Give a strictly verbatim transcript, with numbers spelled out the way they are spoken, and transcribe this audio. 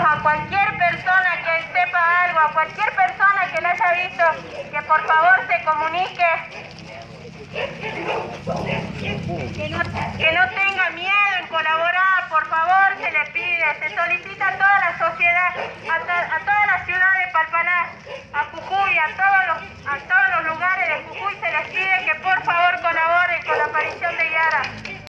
a cualquier persona que sepa algo, a cualquier persona que la haya visto, que por favor se comunique, que no, que no tenga miedo en colaborar, por favor, se le pide, se solicita a toda la sociedad, a, a toda